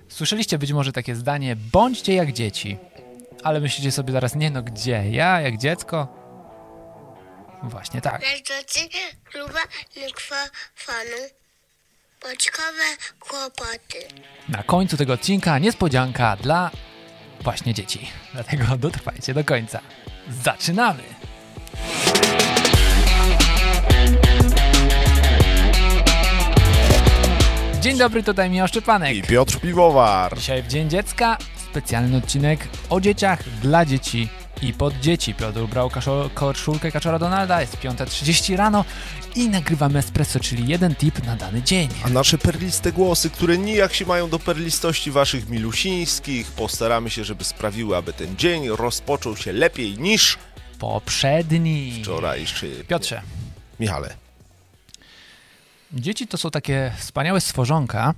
Słyszeliście być może takie zdanie, bądźcie jak dzieci. Ale myślicie sobie zaraz, nie no, gdzie? Ja jak dziecko? Właśnie tak. Na końcu tego odcinka niespodzianka dla właśnie dzieci. Dlatego dotrwajcie do końca. Zaczynamy! Dzień dobry, tutaj Michał Szczepanek i Piotr Piwowar. Dzisiaj w Dzień Dziecka specjalny odcinek o dzieciach, dla dzieci i pod dzieci. Piotr ubrał koszulkę Kaczora Donalda, jest 5:30 rano i nagrywamy espresso, czyli jeden tip na dany dzień. A nasze perliste głosy, które nijak się mają do perlistości waszych milusińskich, postaramy się, żeby sprawiły, aby ten dzień rozpoczął się lepiej niż poprzedni. Wczorajszy. Piotrze. Michale. Dzieci to są takie wspaniałe stworzonka,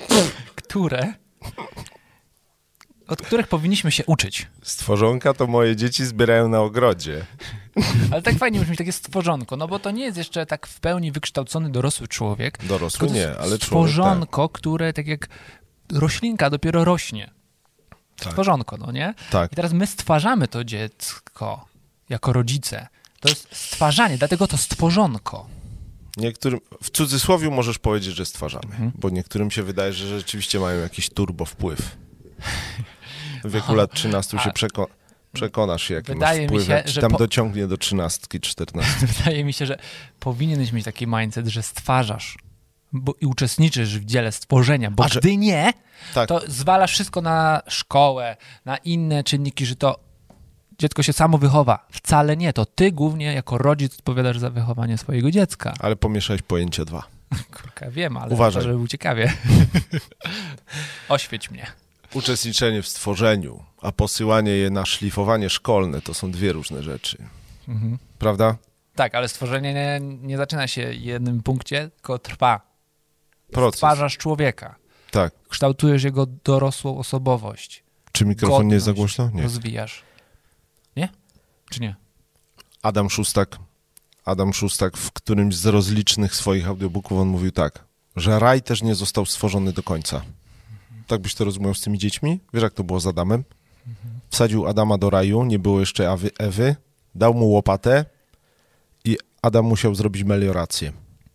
od których powinniśmy się uczyć. Stworzonka to moje dzieci zbierają na ogrodzie. Ale tak fajnie brzmi takie stworzonko, no bo to nie jest jeszcze tak w pełni wykształcony dorosły człowiek. Dorosły nie, ale stworzonko, człowiek, tak. Które tak jak roślinka dopiero rośnie. Tak. Stworzonko, no nie? Tak. I teraz my stwarzamy to dziecko jako rodzice. To jest stwarzanie, dlatego to stworzonko. Niektórym, w cudzysłowie możesz powiedzieć, że stwarzamy, bo niektórym się wydaje, że rzeczywiście mają jakiś turbo wpływ. W wieku lat 13 się przekonasz się, jaki masz wpływ, czy tam dociągnie do 13, 14. Wydaje mi się, że powinieneś mieć taki mindset, że stwarzasz i uczestniczysz w dziele stworzenia, bo gdy nie, to zwalasz wszystko na szkołę, na inne czynniki, że to dziecko się samo wychowa. Wcale nie, to ty głównie jako rodzic odpowiadasz za wychowanie swojego dziecka. Ale pomieszałeś pojęcie 2. Kurka, wiem, ale uważaj, żeby było ciekawie. Oświeć mnie. Uczestniczenie w stworzeniu, a posyłanie je na szlifowanie szkolne to są dwie różne rzeczy. Prawda? Tak, ale stworzenie nie zaczyna się w jednym punkcie, tylko trwa. Proces. Stwarzasz człowieka. Tak. Kształtujesz jego dorosłą osobowość. Czy mikrofon nie jest za głośno? Nie. Rozwijasz. Nie? Czy nie? Adam Szóstak w którymś z rozlicznych swoich audiobooków on mówił tak, że raj też nie został stworzony do końca. Tak byś to rozumiał z tymi dziećmi? Wiesz, jak to było z Adamem? Wsadził Adama do raju, nie było jeszcze Ewy, dał mu łopatę i Adam musiał zrobić meliorację.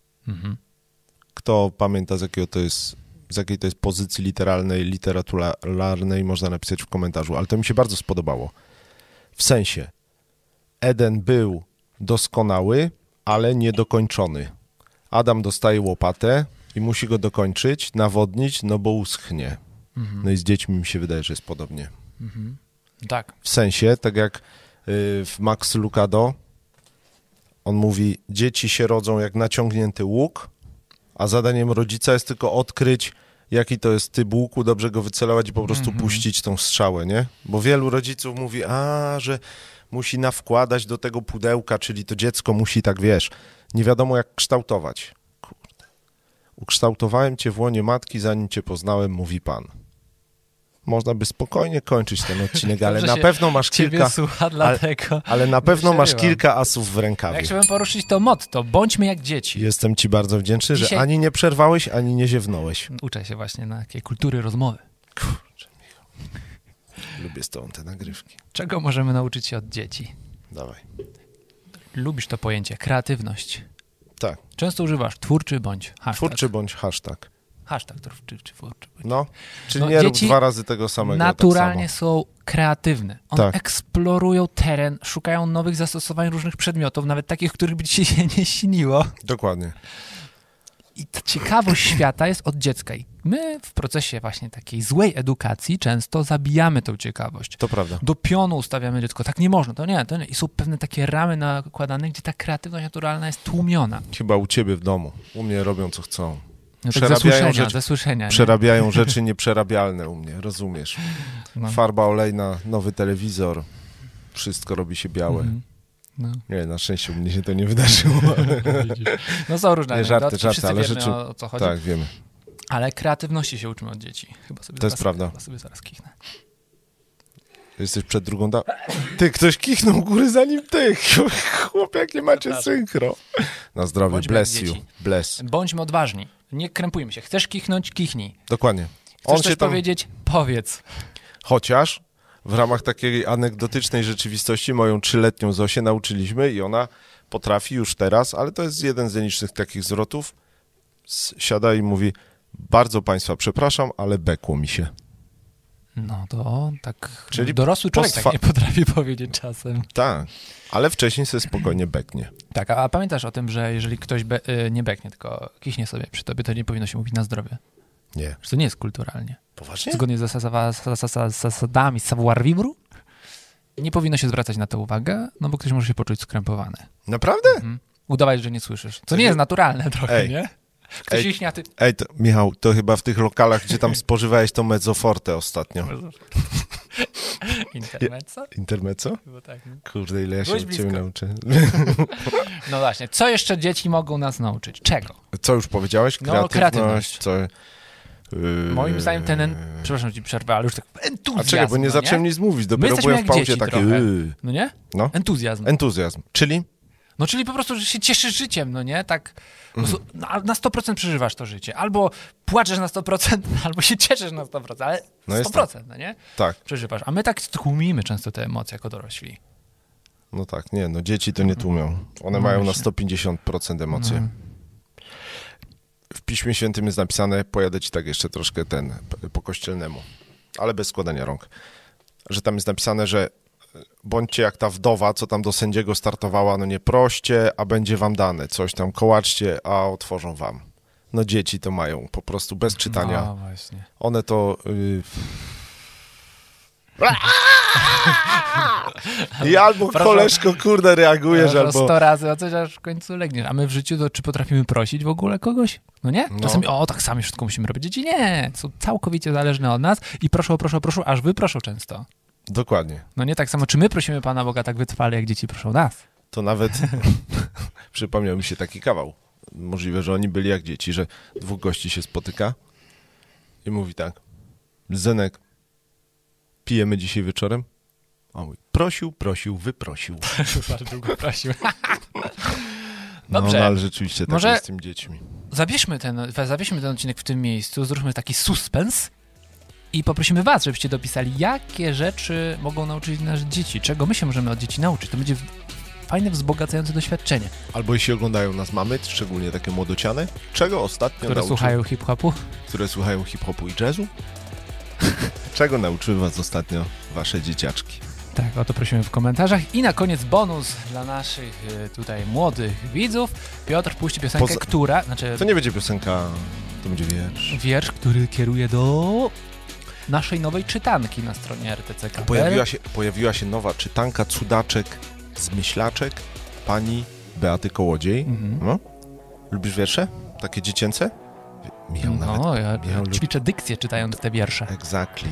Kto pamięta, z jakiej to jest pozycji literalnej, literaturalnej, można napisać w komentarzu, ale to mi się bardzo spodobało. W sensie, Eden był doskonały, ale niedokończony. Adam dostaje łopatę i musi go dokończyć, nawodnić, no bo uschnie. No i z dziećmi mi się wydaje, że jest podobnie. Tak. W sensie, tak jak w Max Lucado, on mówi, dzieci się rodzą jak naciągnięty łuk, a zadaniem rodzica jest tylko odkryć, jaki to jest typ łuku, dobrze go wycelować i po prostu puścić tą strzałę, nie? Bo wielu rodziców mówi, że musi nawkładać do tego pudełka, czyli to dziecko musi, tak wiesz, nie wiadomo jak kształtować. Kurde. Ukształtowałem cię w łonie matki, zanim cię poznałem, mówi Pan. Można by spokojnie kończyć ten odcinek, ale na pewno masz kilka... Słucha, dlatego ale na pewno masz kilka asów w rękawie. Jak chciałbym poruszyć to motto, bądźmy jak dzieci. Jestem ci bardzo wdzięczny, że ani nie przerwałeś, ani nie ziewnąłeś. Uczę się właśnie na takiej kultury rozmowy. Kurczę, Michał. Lubię z tobą te nagrywki. Czego możemy nauczyć się od dzieci? Dawaj. Lubisz to pojęcie, kreatywność. Tak. Często używasz twórczy bądź hashtag. Twórczy bądź hashtag. Hashtag twórczy czy twórczy. No, czyli nie rób 2 razy tego samego. Naturalnie tak są kreatywne. One eksplorują teren, szukają nowych zastosowań różnych przedmiotów, nawet takich, których by ci się nie śniło. Dokładnie. I ta ciekawość świata jest od dziecka. I my w procesie właśnie takiej złej edukacji często zabijamy tą ciekawość. To prawda. Do pionu ustawiamy dziecko. Tak nie można, to nie. I są pewne takie ramy nakładane, gdzie ta kreatywność naturalna jest tłumiona. Chyba u ciebie w domu. U mnie robią co chcą. No tak ze słyszenia. Przerabiają rzeczy nieprzerabialne u mnie, rozumiesz? Farba olejna, nowy telewizor, wszystko robi się białe. Nie, na szczęście u mnie się to nie wydarzyło. No są różne żarty, ale rzeczy. O co chodzi. Tak, wiemy. Ale kreatywności się uczymy od dzieci. To jest prawda. Chyba sobie zaraz kichnę. Jesteś przed drugą Ty, ktoś kichnął góry zanim ty. Chłop, jak nie macie synchro. Na zdrowie. Bless you. Bless. Bądźmy odważni. Nie krępujmy się. Chcesz kichnąć? Kichnij. Dokładnie. Chcesz coś powiedzieć? Powiedz. Chociaż w ramach takiej anegdotycznej rzeczywistości moją 3-letnią Zosię nauczyliśmy i ona potrafi już teraz, ale to jest jeden z nielicznych takich zwrotów, siada i mówi: bardzo państwa przepraszam, ale bekło mi się. No to tak, czyli dorosły człowiek tak nie potrafi powiedzieć czasem. Tak, ale wcześniej sobie spokojnie beknie. Tak, a pamiętasz o tym, że jeżeli ktoś nie beknie, tylko kichnie sobie przy tobie, to nie powinno się mówić na zdrowie? Nie. Że to nie jest kulturalnie. Poważnie? Zgodnie z zasadami savoir-vivre nie powinno się zwracać na to uwagę, no bo ktoś może się poczuć skrępowany. Naprawdę? Udawać, że nie słyszysz. Co nie jest naturalne trochę, nie? Ktoś iśnie, a ty... to, Michał, to chyba w tych lokalach, gdzie tam spożywałeś to mezzoforte ostatnio. Intermezzo? Intermezzo? Chyba tak. Kurde, ile ja się od ciebie nauczę. No właśnie, co jeszcze dzieci mogą nas nauczyć? Czego? Co już powiedziałeś? Kreatywność. Co... Moim zdaniem przepraszam ci przerwę, ale już tak entuzjazm. A czekaj, bo nie zacząłem nic mówić, dopiero byłem w pauzie taki... No nie? No. Entuzjazm. Czyli? No czyli po prostu, że się cieszysz życiem, no nie? Tak na 100% przeżywasz to życie. Albo płaczesz na 100%, albo się cieszysz na 100%, ale 100%, tak. No nie? Tak. Przeżywasz. A my tak tłumimy często te emocje jako dorośli. No tak, nie, no dzieci to nie tłumią. One mają na 150% emocje. W Piśmie Świętym jest napisane, pojadę ci tak jeszcze troszkę po kościelnemu, ale bez składania rąk, że tam jest napisane, że bądźcie jak ta wdowa, co tam do sędziego startowała, no nie proście, a będzie wam dane, coś tam kołaczcie, a otworzą wam. No dzieci to mają po prostu bez czytania. No właśnie. One to... I albo koleżko, kurde, reagujesz, albo... 100 razy, a coś aż w końcu legniesz. A my w życiu to czy potrafimy prosić w ogóle kogoś? No nie? Czasami, tak sami wszystko musimy robić. Dzieci nie, są całkowicie zależne od nas i proszą, aż wyproszą często. Dokładnie. No nie tak samo, czy my prosimy Pana Boga tak wytrwale, jak dzieci proszą nas? To nawet przypomniał mi się taki kawał. Możliwe, że oni byli jak dzieci, że 2 gości się spotyka i mówi tak: Zenek, pijemy dzisiaj wieczorem? A mówi: prosił, wyprosił. Bardzo długo prosił. Dobrze. No ale rzeczywiście tak jest z tymi dziećmi. Zawieźmy ten odcinek w tym miejscu, zróbmy taki suspens i poprosimy was, żebyście dopisali, jakie rzeczy mogą nauczyć nas dzieci, czego my się możemy od dzieci nauczyć. To będzie fajne, wzbogacające doświadczenie. Albo jeśli oglądają nas mamy, szczególnie takie młodociane, czego ostatnio Które słuchają hip-hopu? Które słuchają hip-hopu i jazzu? Czego nauczyły was ostatnio wasze dzieciaczki? Tak, o to prosimy w komentarzach. I na koniec bonus dla naszych tutaj młodych widzów. Piotr puści piosenkę, która... To nie będzie piosenka, to będzie wiersz. Wiersz, który kieruje do naszej nowej czytanki na stronie RTCK. Pojawiła się nowa czytanka, cudaczek, zmyślaczek pani Beaty Kołodziej. No? Lubisz wiersze? Takie dziecięce? Michał nawet. Ja ćwiczę dykcję czytając te wiersze. Exactly.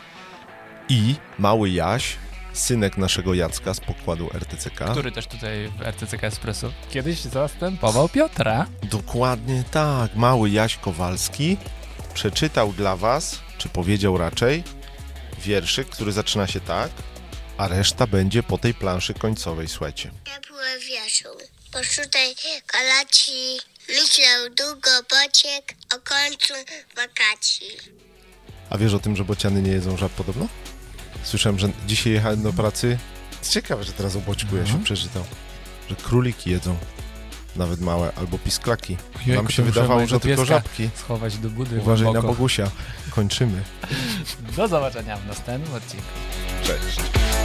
I mały Jaś, synek naszego Jacka z pokładu RTCK. Który też tutaj w RTCK Espresso kiedyś zastępował Piotra. Dokładnie tak. Mały Jaś Kowalski przeczytał dla was, czy powiedział raczej, wierszyk, który zaczyna się tak, a reszta będzie po tej planszy końcowej, słuchajcie. Ciepły wieczór, poszutej kalaci, myślał długo bociek o końcu wakacji. A wiesz o tym, że bociany nie jedzą żab podobno? Słyszałem, że dzisiaj jechałem do pracy. Ciekawe, że teraz o boćku ja się przeczytał. Że króliki jedzą. Nawet małe, albo pisklaki. Nam się wydawało, że tylko żabki. Schować do budy. Uważaj na Bogusia. Kończymy. Do zobaczenia w następnym odcinku. Cześć.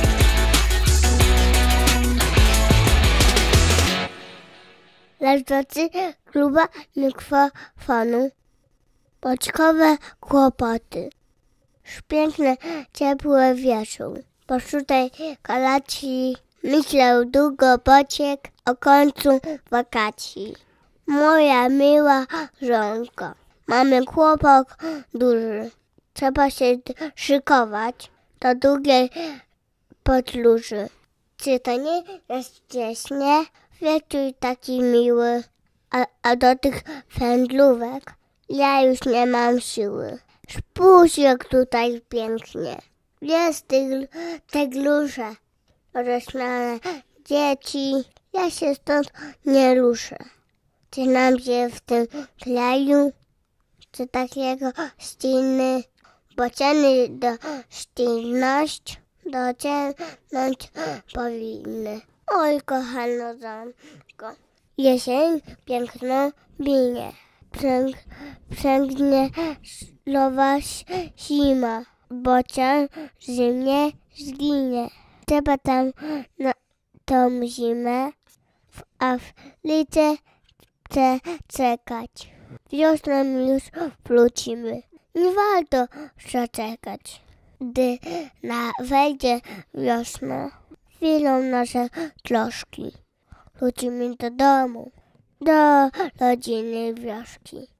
Leżący kluba mikrofonu. Boczkowe kłopoty. Piękny, ciepły wieczór. Poszutej kalaci, myślał długo bociek o końcu wakacji. Moja miła żonko, mamy kłopot duży. Trzeba się szykować do długiej podróży. Czy to nie jest wcześnie? Wieczór taki miły, a do tych wędrówek ja już nie mam siły. Spójrz, jak tutaj pięknie. Jest te glusze roślane dzieci. Ja się stąd nie ruszę. Czy nam się w tym kraju, czy takiego ściny bo ceny dość dociągnąć powinny. Oj, kochana zamko, jesień piękną binie, przęgnie lowa zima, bo cię zimnie zginie. Trzeba tam na tą zimę w Afryce czekać. Wiosną już wrócimy. Nie warto zaczekać. Gdy wejdzie wiosna, chwilą nasze troszki. Wrócimy do domu, do rodziny wioski.